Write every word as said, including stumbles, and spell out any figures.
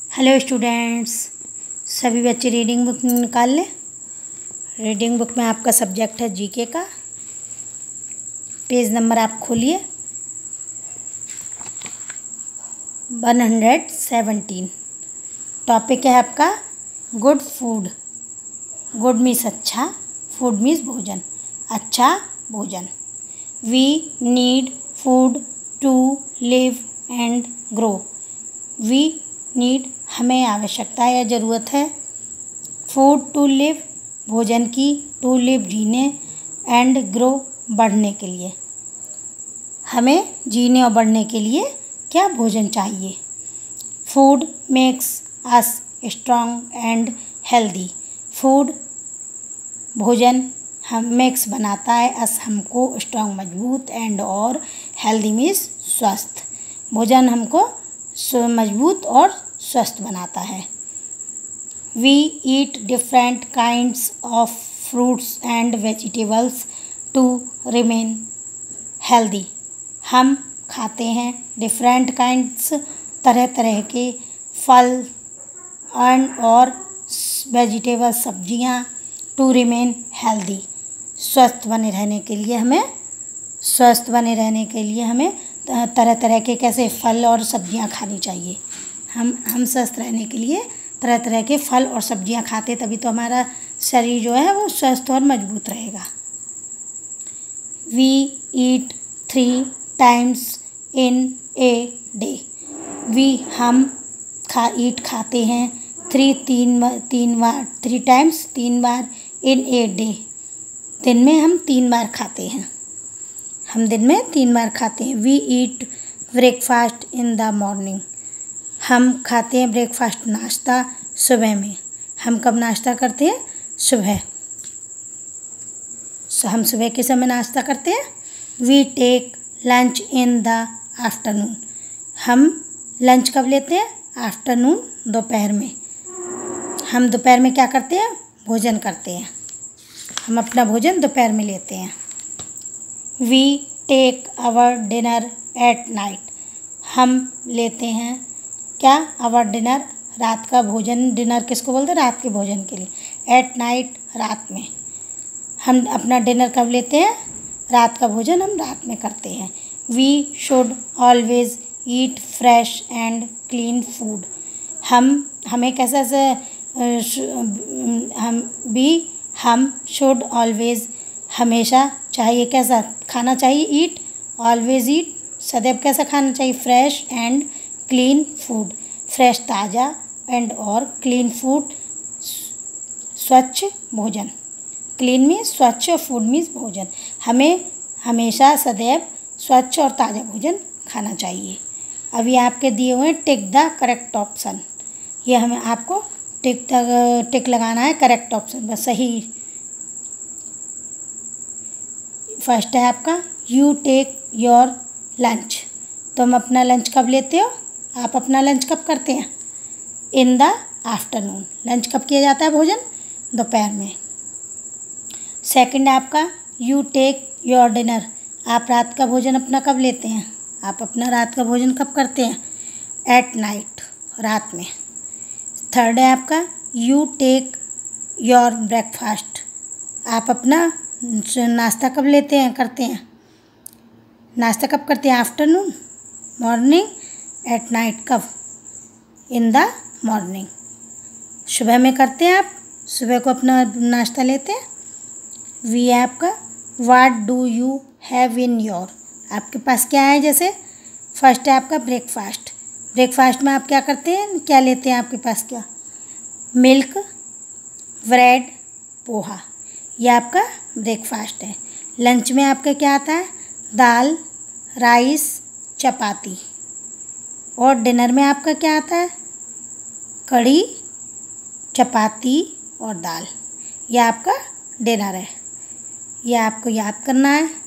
Hello students, सभी बच्चे reading book निकाल लें। रीडिंग बुक में आपका सब्जेक्ट है जीके का। पेज नंबर आप खोलिए वन हंड्रेड सेवनटीन। टॉपिक है आपका गुड फूड। गुड मीन्स अच्छा, फूड मीन्स भोजन, अच्छा भोजन। We need food to live and grow. We need हमें आवश्यकता या ज़रूरत है, फूड टू लिव भोजन की, टू लिव जीने, एंड ग्रो बढ़ने के लिए। हमें जीने और बढ़ने के लिए क्या भोजन चाहिए। Food makes us strong and healthy. Food भोजन हम मेक्स बनाता है अस हमको स्ट्रॉन्ग मजबूत, एंड और हेल्दी मीन्स स्वस्थ। भोजन हमको मजबूत और स्वस्थ बनाता है। We eat different kinds of fruits and vegetables to remain healthy. हम खाते हैं डिफरेंट काइंड्स तरह तरह के फल एंड और वेजिटेबल सब्जियां, टू रिमेन हेल्दी स्वस्थ बने रहने के लिए। हमें स्वस्थ बने रहने के लिए हमें तरह तरह के कैसे फल और सब्जियां खानी चाहिए। हम हम स्वस्थ रहने के लिए तरह तरह के फल और सब्जियां खाते, तभी तो हमारा शरीर जो है वो स्वस्थ और मजबूत रहेगा। We eat three times in a day. We हम खा ईट खाते हैं थ्री तीन तीन बार थ्री टाइम्स तीन बार इन ए डे दिन में हम तीन बार खाते हैं। हम दिन में तीन बार खाते हैं। We eat breakfast in the morning. हम खाते हैं ब्रेकफास्ट नाश्ता सुबह में। हम कब नाश्ता करते हैं? सुबह। सो हम सुबह के समय नाश्ता करते हैं। We take lunch in the afternoon. हम लंच कब लेते हैं? आफ्टरनून, दोपहर में। हम दोपहर में क्या करते हैं? भोजन करते हैं। हम अपना भोजन दोपहर में लेते हैं। We take our dinner at night. हम लेते हैं क्या? आवर डिनर, रात का भोजन। डिनर किसको बोलते हैं? रात के भोजन के लिए। एट नाइट, रात में। हम अपना डिनर कब लेते हैं? रात का भोजन हम रात में करते हैं। We should always eat fresh and clean food. हम हमें कैसा से हम भी हम शुड ऑलवेज हमेशा चाहिए कैसा खाना चाहिए? ईट ऑलवेज ईट सदैव कैसा खाना चाहिए? Fresh and clean food. Fresh ताज़ा, एंड और क्लीन फूड स्वच्छ भोजन। क्लीन में स्वच्छ और फूड मीन्स भोजन। हमें हमेशा सदैव स्वच्छ और ताज़ा भोजन खाना चाहिए। अभी आपके दिए हुए टिक द करेक्ट ऑप्शन। ये हमें आपको टिक द टिक लगाना है करेक्ट ऑप्शन, बस सही। फर्स्ट है आपका यू टेक योर लंच। तुम अपना लंच कब लेते हो? आप अपना लंच कब करते हैं? इन द आफ्टरनून। लंच कब किया जाता है भोजन? दोपहर में। सेकंड है आपका यू टेक योर डिनर। आप रात का भोजन अपना कब लेते हैं? आप अपना रात का भोजन कब करते हैं? एट नाइट, रात में। थर्ड है आपका यू टेक योर ब्रेकफास्ट। आप अपना नाश्ता कब लेते हैं करते हैं? नाश्ता कब करते हैं? Afternoon, morning, at night. कब? इन द मॉर्निंग, सुबह में करते हैं। आप सुबह को अपना नाश्ता लेते हैं। वी है आपका what do you have in your. आपके पास क्या है? जैसे फर्स्ट है आपका ब्रेकफास्ट। ब्रेकफास्ट में आप क्या करते हैं? क्या लेते हैं? आपके पास क्या? Milk, bread, poha. यह आपका ब्रेकफास्ट है। लंच में आपका क्या आता है? दाल, राइस, चपाती। और डिनर में आपका क्या आता है? कढ़ी, चपाती और दाल। यह आपका डिनर है। यह आपको याद करना है।